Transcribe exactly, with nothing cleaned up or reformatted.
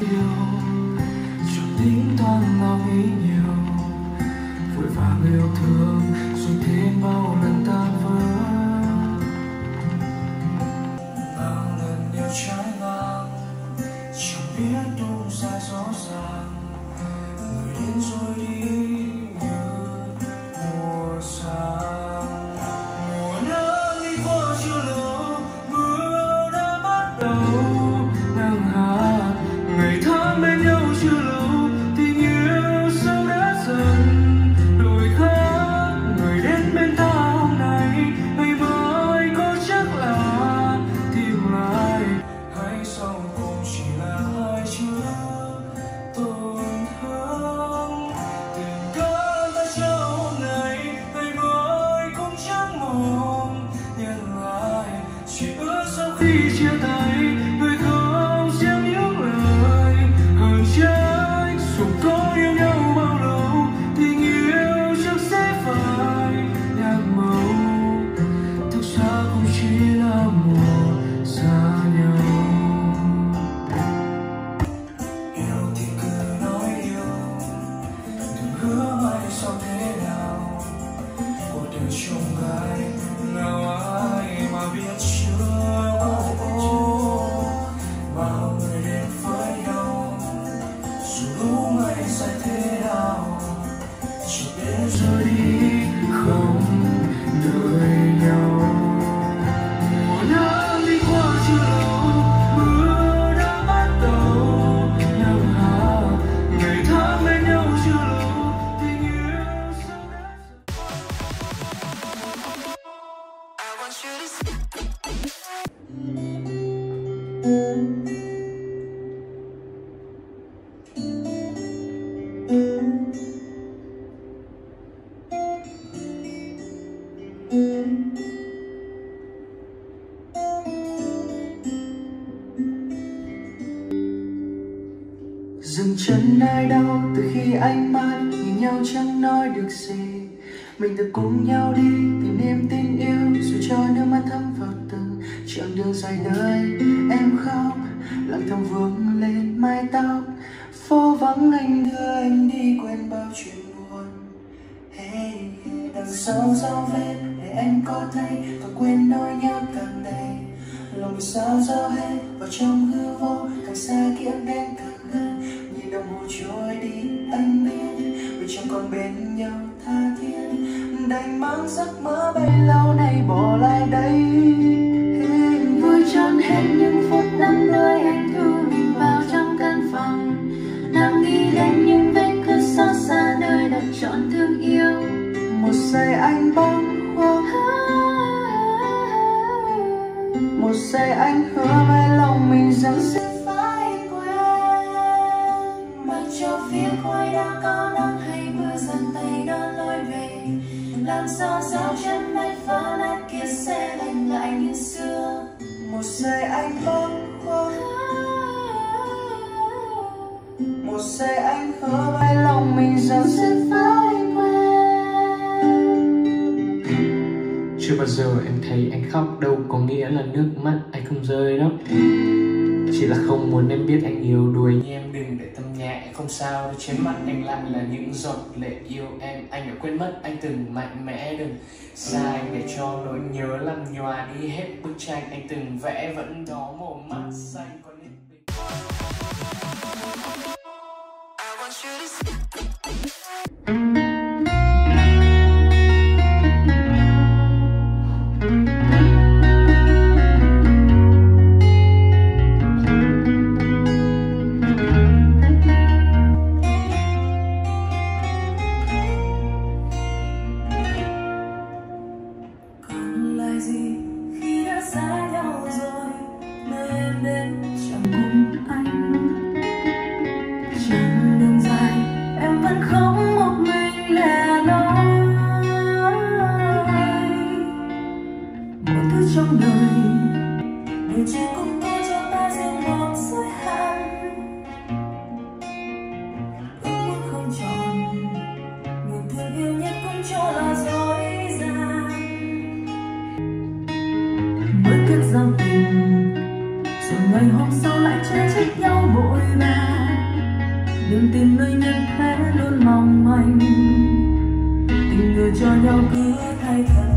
yêu, chẳng tính toán lo nghĩ nhiều, vội vàng yêu thương rồi thêm bao lần tan vỡ. Bao lần yêu trái ngang, chẳng biết đúng sai rõ ràng, người đến rồi đi như mùa sang. Mùa nắng đi qua chưa lâu, mưa đã bắt đầu nắng hạ. Ngày tháng bên nhau chưa lâu, tình yêu sâu đã dần đổi khác. Người đến bên ta hôm nay, ngày mai có chắc là tìm lại, hay sau cùng chỉ là hai chữ tổn thương. Tình cảm ta trao hôm nay, ngày mai cũng chẳng mong nhận lại. Chỉ ước sau khi chia tay, người không gieo những lời hờn trách. Dù có yêu nhau bao lâu, tình yêu chắc sẽ phải nhạt màu. Thực ra cũng chỉ là mùa xa nhau. Yêu thì cứ nói yêu, đừng hứa mai sau thế nào. Cuộc đời trông gai, nào ai mà biết chưa. Bao người đến với nhau, dù lúc ngày dài thế nào, chỉ biết rời đi không đợi nhau. Mùa nắng đi qua chưa lâu, mưa đã bắt đầu nắng hạ. Ngày tháng bên nhau chưa lâu, tình yêu sâu đã dần. I want you to stay. Dừng chân nơi đâu từ khi ánh mắt nhìn nhau chẳng nói được gì. Mình tự cùng nhau đi tìm niềm tin yêu, rồi cho nước mắt thấm vào từng chặng đường dài nơi em khóc. Lặng thầm vương lên mái tóc, phố vắng anh đưa anh đi quên bao chuyện buồn. Hey, đằng sau dấu vết để em có thấy và quên nỗi nhớ càng đầy. Lòng vì sao dao hết vào trong hư vô, càng xa kia đến càng gần. Nhìn đồng hồ trôi đi anh biết vì chẳng còn bên nhau tha thiết. Đành mang giấc mơ bấy lâu nay bỏ lại đây. Hey, vui trọn hết những phút năm mươi anh thu mình vào trong căn phòng. Nằm nghĩ đến những vết cướp xót xa nơi đặt trọn thương yêu. Một giây anh bâng khuâng, một giây anh hứa với lòng mình rằng sẽ phải quên. Mặc cho phía ngoài đã có nắng hay mưa dần tay đón lối về, làm sao dấu chân nơi phá nát kia sẽ lành lại như xưa. Một giây anh bâng khuâng, một giây anh hứa với lòng mình rằng sẽ phải quên. Chưa bao giờ em thấy anh khóc đâu có nghĩa là nước mắt anh không rơi đâu. Chỉ là không muốn em biết anh yêu đuổi như em, đừng để tâm nhẹ không sao. Trên mắt anh lại là những giọt lệ yêu em. Anh đã quên mất anh từng mạnh mẽ, đừng xa anh để cho nỗi nhớ làm nhòa đi hết bức tranh anh từng vẽ. Vẫn đó màu mắt xanh còn nét bình. I want you to stay. Trong đời điều chỉ cũng có cho ta riêng một giới hạn. Ước muốn không tròn, người thương yêu nhất cũng cho là dối gian. Mới kết giao tình rồi ngày hôm sau lại chê trách nhau vội vàng. Đừng tin nơi nhân thế luôn mong manh, tình người cho nhau cứ thay thay.